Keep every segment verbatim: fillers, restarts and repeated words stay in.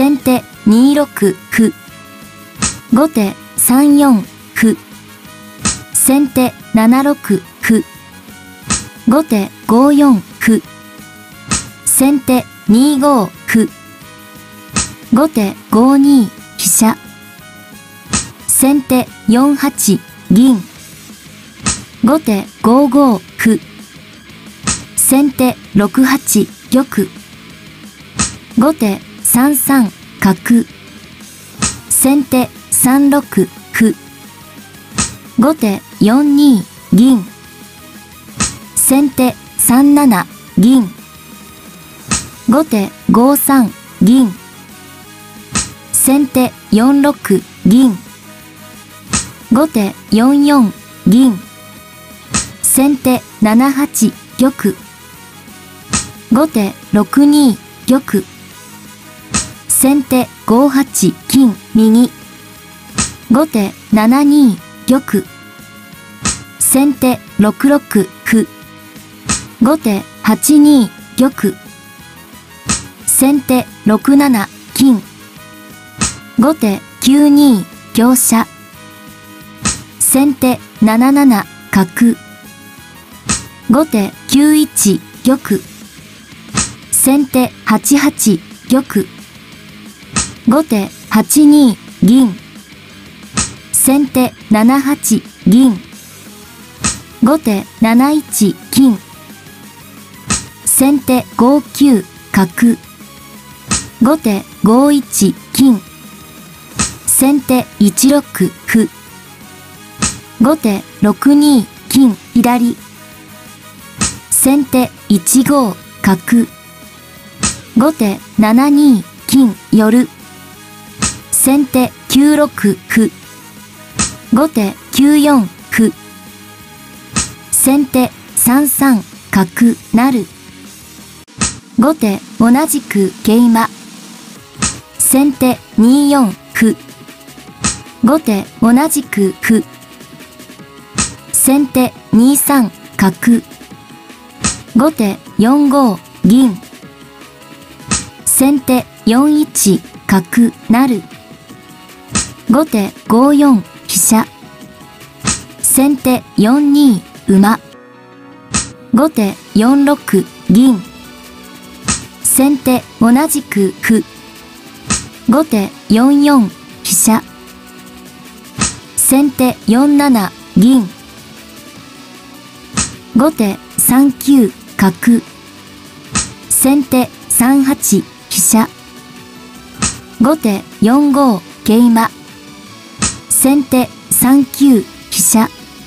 先手にろく歩。後手さんよん歩。先手ななろく歩。後手ごよん歩。先手にご歩。後手ごに飛車。先手よんはち銀。後手ごご歩。先手ろくはち玉。後手さんさん角。先手さんろく歩。後手よんに銀。先手さんなな銀。後手ごさん銀。先手よんろく銀。後手よんよん銀。先手ななはち玉。後手ろくに玉。先手ごはち金右。後手ななに玉。先手ろくろく歩。後手はちに玉。先手ろくなな金。後手きゅうに香車。先手なななな角。後手きゅういち玉。先手はちはち玉。後手はちに銀。先手ななはち銀。後手なないち金。先手ごきゅう角。後手ごいち金。先手いちろく歩。後手ろくに金左。先手いちご角。後手ななに金寄。先手きゅうろく歩。後手きゅうよん歩。先手さんさん角成。後手同じく桂馬。先手によん歩。後手同じく歩。先手にさん角。後手よんご銀。先手よんいち角成。後手ごよん飛車。先手よんに馬。後手よんろく銀。先手同じく歩。後手よんよん飛車。先手よんなな銀。後手さんきゅう角。先手さんはち飛車。後手よんご桂馬。先手さんきゅう飛車。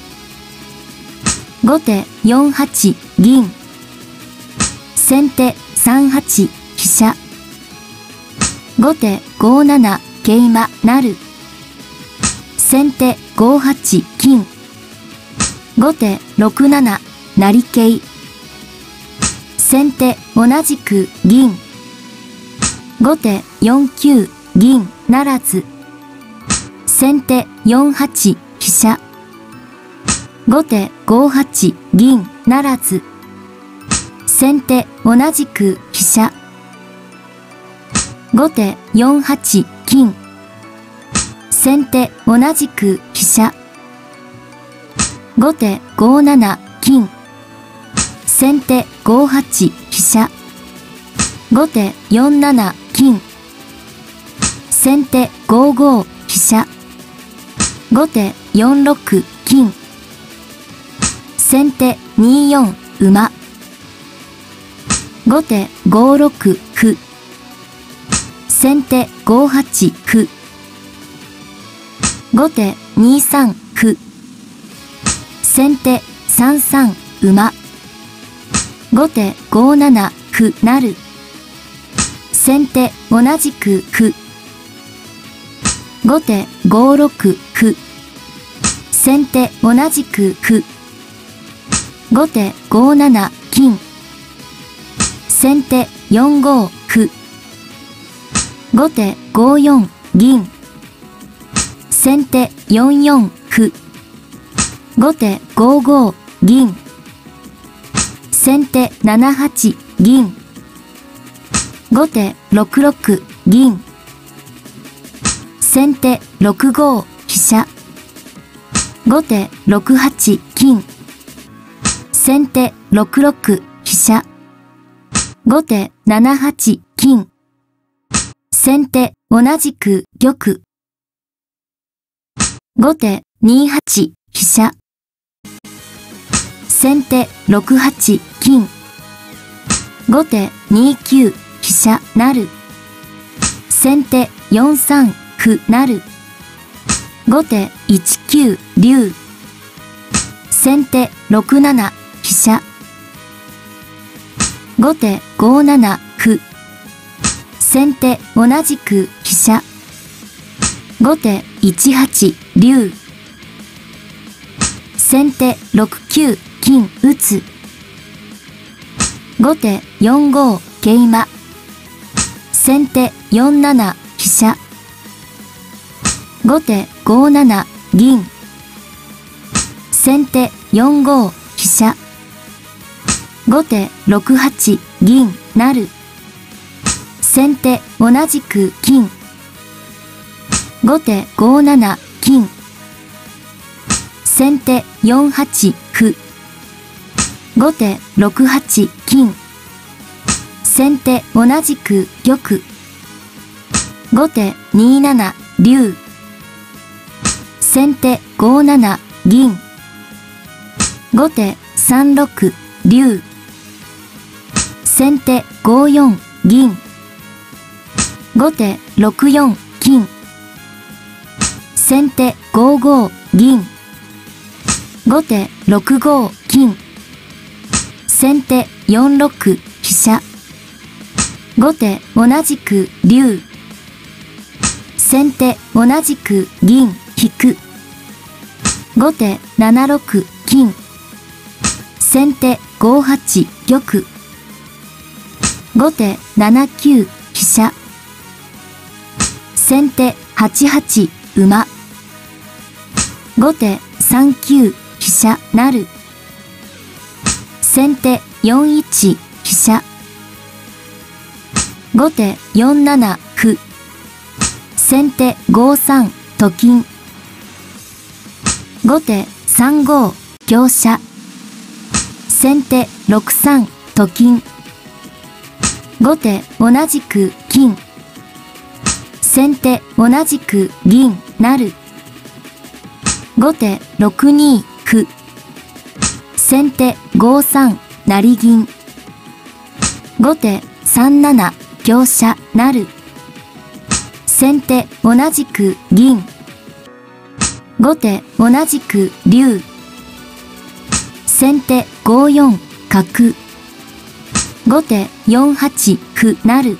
後手よんはち銀。先手さんはち飛車。後手ごなな桂馬成。先手ごはち金。後手ろくなな成桂。先手同じく銀。後手よんきゅう銀ならず。先手よんはち飛車。後手ごはち銀ならず。先手同じく飛車。後手よんはち金。先手同じく飛車。後手ごなな金。先手ごはち飛車。後手よんなな金。先手ごご飛車。後手よんろく金。先手によん馬。後手ごろく歩。先手ごはち歩。後手にさん歩。先手さんさん馬。後手ごなな歩成。先手同じく歩。後手ごろく歩。先手同じく歩。後手ごなな金。先手よんご歩。後手ごよん銀。先手よんよん歩。後手ごご銀。先手ななはち銀。後手ろくろく銀。 先手ろくご飛車。後手ろくはち金。先手ろくろく飛車。後手ななはち金。先手同じく玉。後手にはち飛車。先手ろくはち金。後手にきゅう飛車成。先手よんさん歩成。後手いちきゅう竜。先手ろくなな飛車。後手ごなな歩。先手同じく飛車。後手いちはち竜。先手ろくきゅう金打つ。後手よんご桂馬。先手よんなな飛車。後手ごなな銀。先手よんご飛車。後手ろくはち銀成。先手同じく金。後手ごなな金。先手よんはち歩。後手ろくはち金。先手同じく玉。後手になな竜。先手ごなな銀。後手さんろく竜。先手ごよん銀。後手ろくよん金。先手ごご銀。後手ろくご金。先手よんろく飛車。後手同じく竜。先手同じく銀引く。後手ななろく金。先手ごはち玉。後手ななきゅう飛車。先手はちはち馬。後手さんきゅう飛車成。先手よんいち飛車。後手よんなな歩。先手ごさんと金。後手さんご香車。先手ろくさんと金。後手同じく金。先手同じく銀成。後手ろくに歩。先手ごさん成銀。後手さんなな香車成。先手同じく銀。後手同じく竜。先手ごよん角。後手よんはち歩成。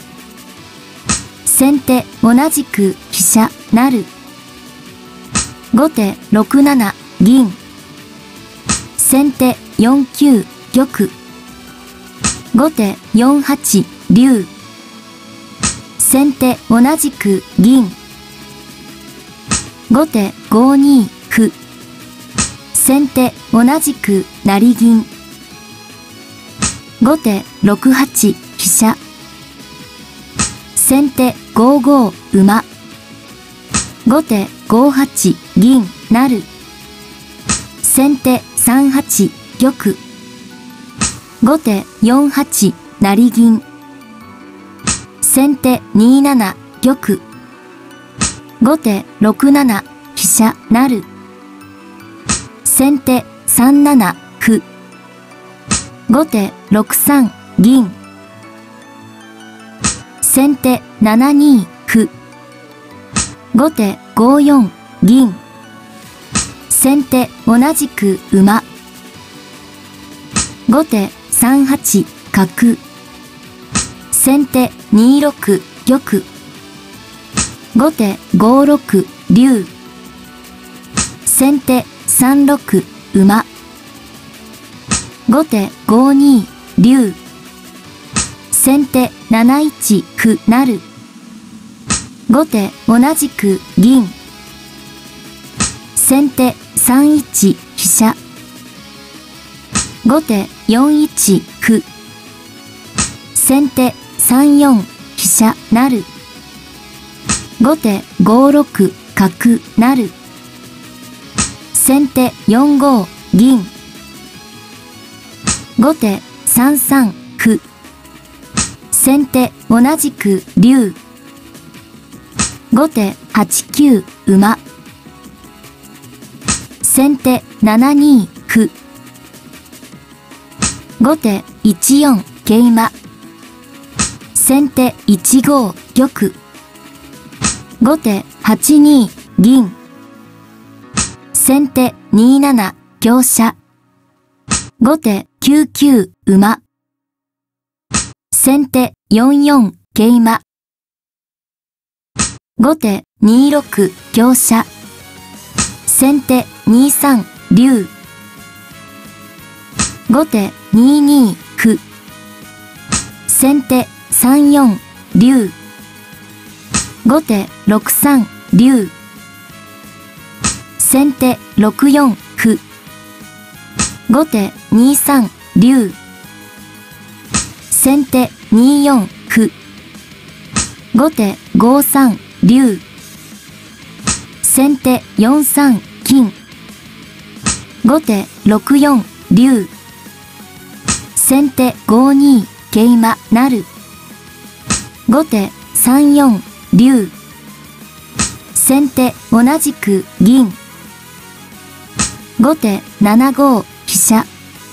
先手同じく飛車成。後手ろくなな銀。先手よんきゅう玉。後手よんはち竜。先手同じく銀。後手ごに歩。先手同じく成銀。後手ろくはち飛車。先手ごご馬。後手ごはち銀成。先手さんはち玉。後手よんはち成銀。先手になな玉。後手ろくなな飛車成。先手さんなな歩。後手ろくさん銀。先手ななに歩。後手ごよん銀。先手同じく馬。後手さんはち角。先手にろく玉。後手ごろく竜。先手さんろく馬。後手ごに竜。先手なないち歩成。後手同じく銀。先手さんいち飛車。後手よんいち歩。先手さんよん飛車成。 後手ごろく角成。先手よんご銀。後手さんさん歩。先手同じく竜。後手はちきゅう馬。先手ななに歩。後手いちよん桂馬。先手いちご玉。後手はちに銀。先手になな香車。後手きゅうきゅう馬。先手よんよん桂馬。後手にろく香車。先手にさん竜。後手にに歩。先手さんよん竜。後手ろくさん竜。先手ろくよん歩。後手にさん竜。先手によん歩。後手ごさん竜。先手よんさん金。後手ろくよん竜。先手ごに桂馬成。後手さんよん竜。先手同じく銀。後手ななご飛車。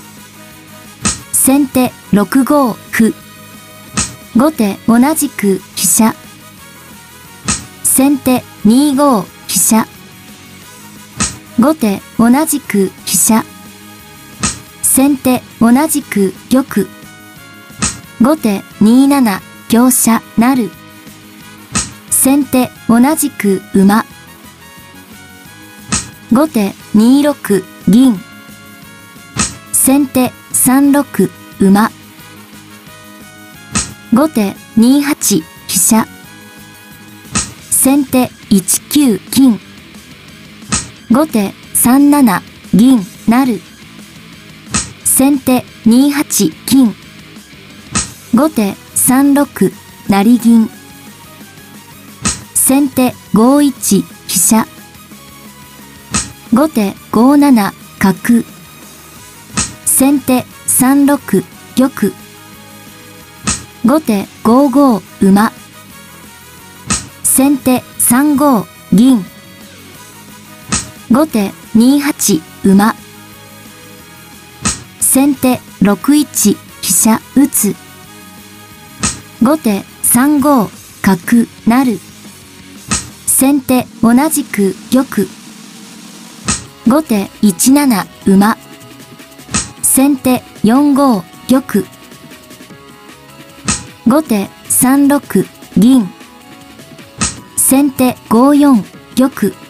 先手ろくご歩。後手同じく飛車。先手にご飛車。後手同じく飛車。先手同じく玉。後手になな香車成。先手同じく馬。後手にろく銀。先手さんろく馬。後手にはち飛車。先手いちきゅう金。後手さんなな銀成。先手にはち金。後手さんろく成銀。先手ごいち飛車。後手ごなな角。先手さんろく玉。後手ごご馬。先手さんご銀。後手にはち馬。先手ろくいち飛車打つ。後手さんご角成。先手同じく玉。後手いちなな馬。先手よんご玉。後手さんろく銀。先手ごよん玉。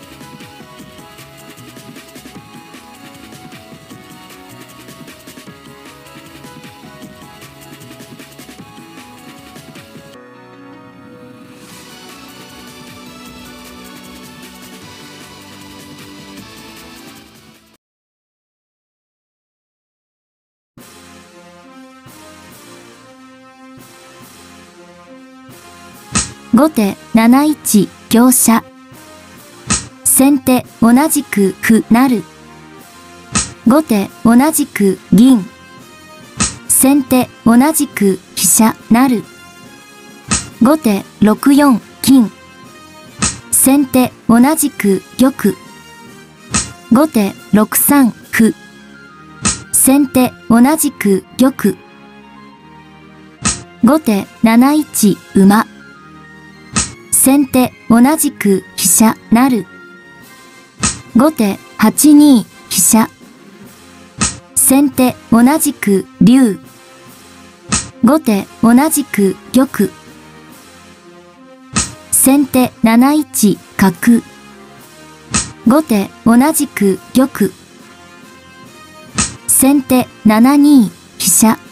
後手なないち香車。先手同じく歩成。後手同じく銀。先手同じく飛車成。後手ろくよん金。先手同じく玉。後手ろくさん歩。先手同じく玉。後手なないち馬。先手同じく飛車成。後手はちに飛車。先手同じく竜。後手同じく玉。先手なないち角。後手同じく玉。先手ななに飛車。